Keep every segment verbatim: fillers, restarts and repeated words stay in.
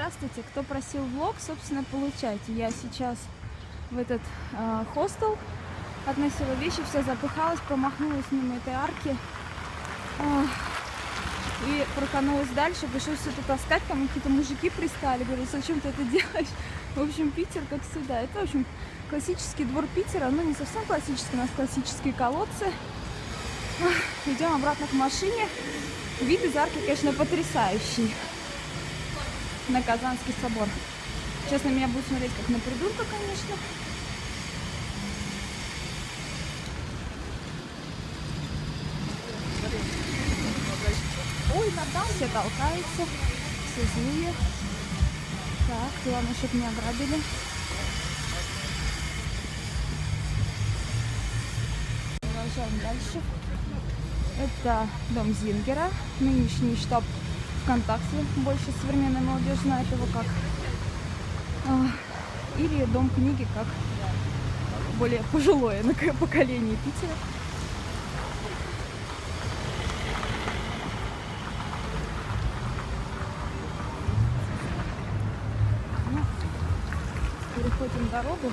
Здравствуйте, кто просил влог, собственно, получайте. Я сейчас в этот э, хостел относила вещи, вся запыхалась, промахнулась мимо этой арки э, и проканулась дальше. Пришлось все это таскать, там какие-то мужики пристали, говорят, зачем ты это делаешь? В общем, Питер, как всегда. Это, в общем, классический двор Питера, но не совсем классический, у нас классические колодцы. Идем обратно к машине. Вид из арки, конечно, потрясающий. На Казанский собор. Сейчас на меня будут смотреть как на придурка, конечно. Ой, там все толкаются, все злые. Так, главное, чтобы не ограбили. Продолжаем дальше. Это дом Зингера, нынешний штаб ВКонтакте, больше современная молодежь знает его как. Или дом книги, как более пожилое поколение Питера. Ну, переходим дорогу.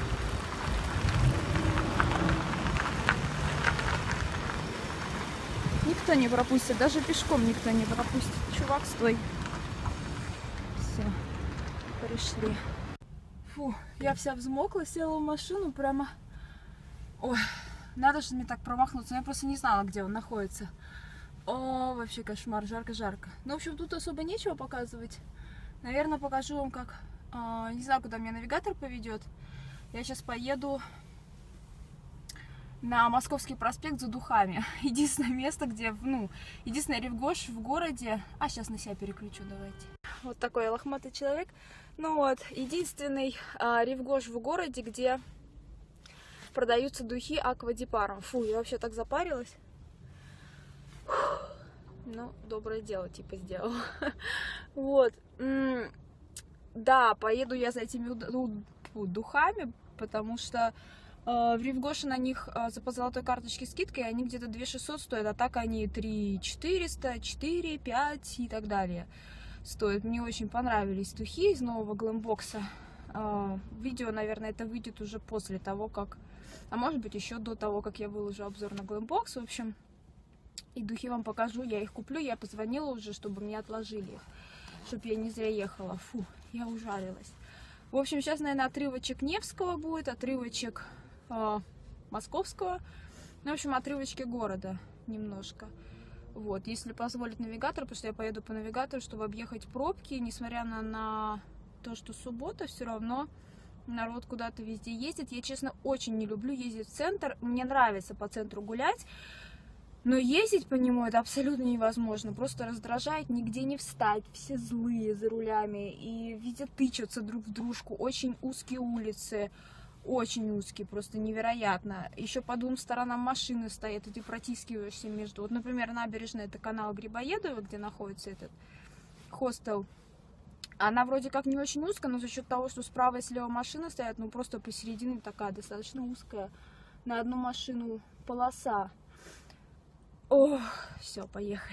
Никто не пропустит, даже пешком никто не пропустит. Чувак, стой. Все, пришли. Фу, я вся взмокла, села в машину прямо. Ой, надо же мне так промахнуться, я просто не знала, где он находится. О, вообще кошмар, жарко-жарко. Ну, в общем, тут особо нечего показывать. Наверное, покажу вам, как... Э, не знаю, куда меня навигатор поведет. Я сейчас поеду на Московский проспект за духами. Единственное место, где, ну, единственный Рив-Гош в городе. А, сейчас на себя переключу, давайте. Вот такой я лохматый человек. Ну вот, единственный а, Рив-Гош в городе, где продаются духи Аква ди Паро. Фу, я вообще так запарилась. Фух. Ну, доброе дело, типа, сделала. Вот. Да, поеду я за этими духами, потому что в Рив-Гоше на них за по золотой карточке скидка, и они где-то две тысячи шестьсот стоят, а так они три тысячи четыреста, четыре, пять и так далее стоят. Мне очень понравились духи из нового глэмбокса. Видео, наверное, это выйдет уже после того, как... А может быть, еще до того, как я выложу обзор на глэмбокс. В общем, и духи вам покажу, я их куплю. Я позвонила уже, чтобы мне отложили их, чтобы я не зря ехала. Фу, я ужарилась. В общем, сейчас, наверное, отрывочек Невского будет, отрывочек э, Московского. Ну, в общем, отрывочки города немножко. Вот, если позволит навигатор, потому что я поеду по навигатору, чтобы объехать пробки. Несмотря на, на то, что суббота, все равно народ куда-то везде ездит. Я, честно, очень не люблю ездить в центр. Мне нравится по центру гулять. Но ездить по нему это абсолютно невозможно, просто раздражает, нигде не встать, все злые за рулями и везде тычутся друг в дружку, очень узкие улицы, очень узкие, просто невероятно. Еще по двум сторонам машины стоят, и ты протискиваешься между, вот, например, набережная, это канал Грибоедова, где находится этот хостел. Она вроде как не очень узкая, но за счет того, что справа и слева машины стоят, ну просто посередине такая достаточно узкая на одну машину полоса. О, все, поехали.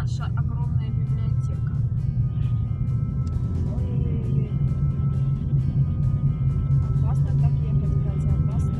наша огромная библиотека. Ой-ой-ой. Опасно так ехать, Катя, опасно.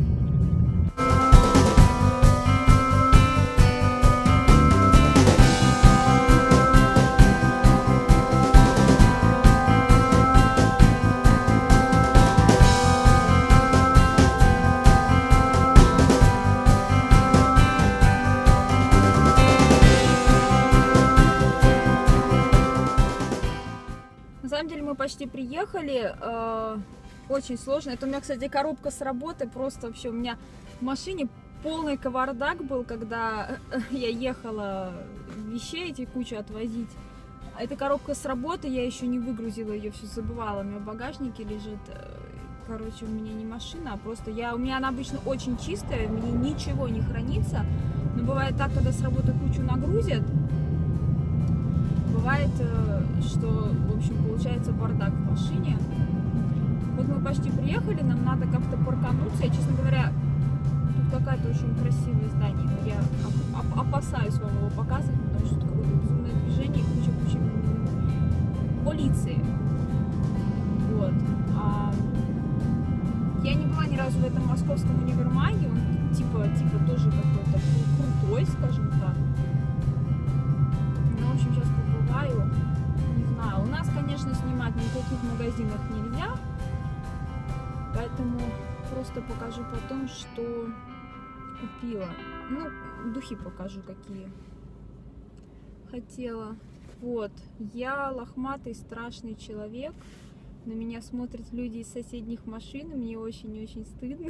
На самом деле мы почти приехали, э, очень сложно. Это у меня, кстати, коробка с работы, просто вообще у меня в машине полный кавардак был, когда я ехала вещей эти кучу отвозить. А эта коробка с работы, я еще не выгрузила ее, все забывала, у меня в багажнике лежит. Короче, у меня не машина, а просто я, у меня она обычно очень чистая, в ней ничего не хранится. Но бывает так, когда с работы кучу нагрузят, бывает, что, в общем, получается бардак в машине. Вот мы почти приехали, нам надо как-то паркануться. Я, честно говоря, тут какое-то очень красивое здание, но я опасаюсь вам его показывать, потому что тут какое-то безумное движение и куча-куча полиции. Вот. А я не была ни разу в этом московском универмаге, он типа, типа тоже какой-то крутой, скажем так. Ну, в общем, сейчас побываю. Не знаю, у нас, конечно, снимать ни в каких магазинах нельзя, поэтому просто покажу потом, что купила. Ну, духи покажу, какие хотела. Вот, я лохматый, страшный человек. На меня смотрят люди из соседних машин, и мне очень-очень стыдно.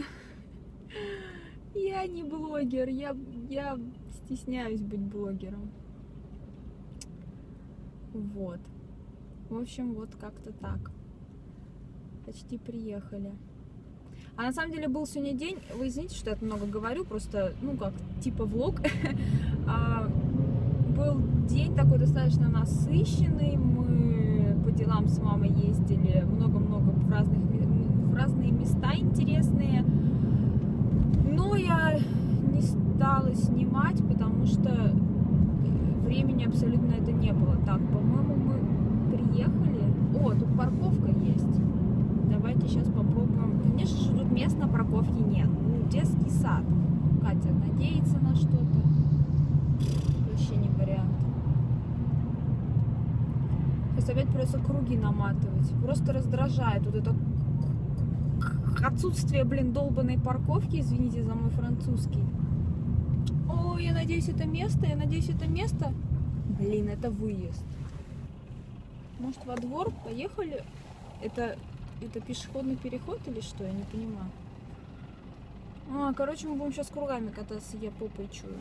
Я не блогер, я, я стесняюсь быть блогером. Вот. В общем, вот как-то так. Почти приехали. А на самом деле был сегодня день, вы извините, что я много говорю, просто, ну как, типа влог. Был день такой достаточно насыщенный, мы по делам с мамой ездили много-много в, разных, в разные места интересные, но я не стала снимать, потому что времени абсолютно это не было. Так, по-моему, мы приехали. О, тут парковка есть. Давайте сейчас попробуем. Конечно же, тут мест на парковке нет. Ну, детский сад. Катя надеется на что-то. Вообще не вариант. Сейчас опять придется круги наматывать. Просто раздражает вот это отсутствие, блин, долбанной парковки. Извините за мой французский. О, я надеюсь, это место. Я надеюсь, это место. Блин, это выезд. Может, во двор? Поехали? Это, это пешеходный переход или что? Я не понимаю. А, короче, мы будем сейчас кругами кататься. Я попой чую.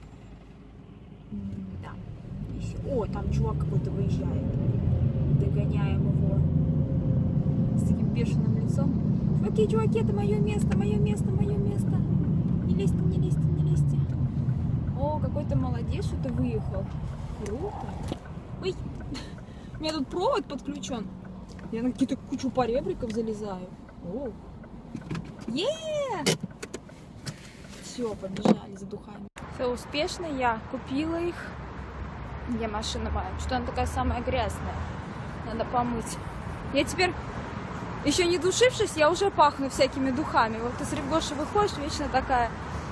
Да. О, там чувак какой-то выезжает. Догоняем его. С таким бешеным лицом. Чуваки, чуваки, это мое место, мое место, мое место. Не лезьте, не лезьте, не лезьте. О, какой-то молодец, что-то выехал. Круто. Ой, у меня тут провод подключен. Я на какие-то кучу поребриков залезаю. О. Е-е-е! Все, побежали за духами. Все успешно, я купила их. Где машина моя? Что она такая самая грязная? Надо помыть. Я теперь, еще не душившись, я уже пахну всякими духами. Вот ты с Ревгоши выходишь, вечно такая...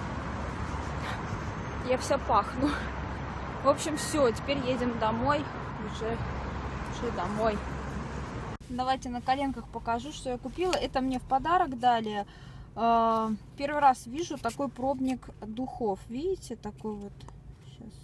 Я вся пахну. В общем, все, теперь едем домой. Уже, уже домой. Давайте на коленках покажу, что я купила. Это мне в подарок дали. Первый раз вижу такой пробник духов. Видите, такой вот. Сейчас.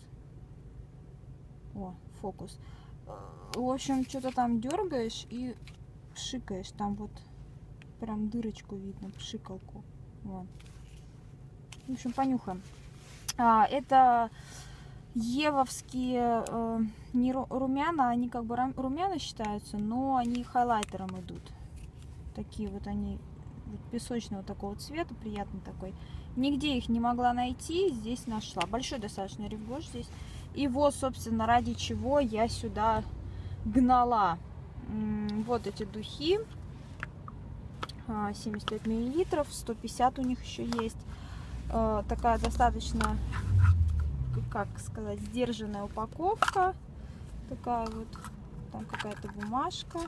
О, фокус. В общем, что-то там дергаешь и пшикаешь. Там вот прям дырочку видно, пшикалку. Вот. В общем, понюхаем. А, это евовские э, не румяна, они как бы румяна считаются, но они хайлайтером идут. Такие вот они песочного такого цвета, приятный такой. Нигде их не могла найти, здесь нашла. Большой достаточно Ревгош здесь. И вот, собственно, ради чего я сюда гнала. Вот эти духи. семьдесят пять миллилитров, сто пятьдесят у них еще есть. Такая достаточно как сказать, сдержанная упаковка. Такая вот, там какая-то бумажка.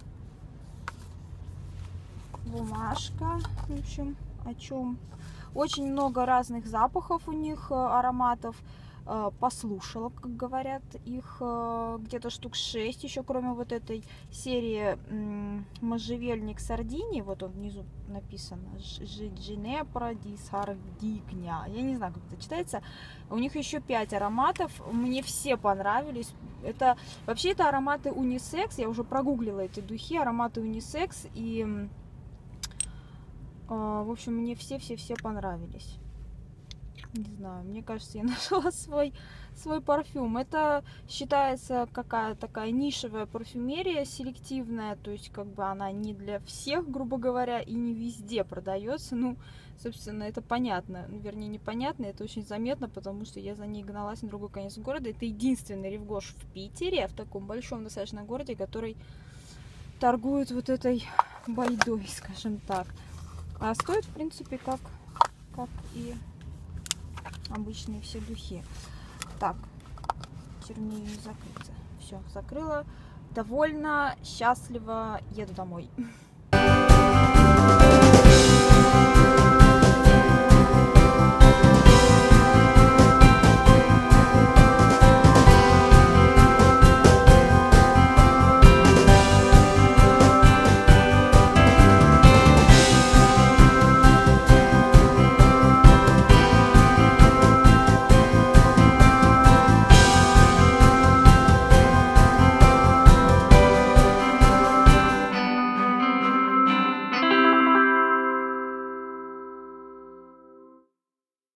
Бумажка, в общем, о чем. Очень много разных запахов у них, ароматов. Послушала, как говорят, их где-то штук шесть, еще кроме вот этой серии можжевельник Сардини, вот он внизу написано, Джинепра ди Сардигня, я не знаю, как это читается. У них еще пять ароматов, мне все понравились. Это вообще это ароматы унисекс, я уже прогуглила эти духи, ароматы унисекс, и в общем, мне все-все-все понравились. Не знаю, мне кажется, я нашла свой, свой парфюм. Это считается какая-то такая нишевая парфюмерия, селективная, то есть как бы она не для всех, грубо говоря, и не везде продается. Ну, собственно, это понятно, вернее, непонятно, это очень заметно, потому что я за ней гналась на другой конец города. Это единственный Rive Gauche в Питере, в таком большом достаточно городе, который торгует вот этой байдой, скажем так. А стоит, в принципе, как, как и обычные все духи. Так, терминию не закрыться. Все, закрыла. Довольно, счастливо, еду домой.